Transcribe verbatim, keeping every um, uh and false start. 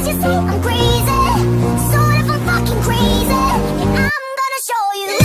you say I'm crazy, so if I'm fucking crazy, yeah, I'm gonna show you.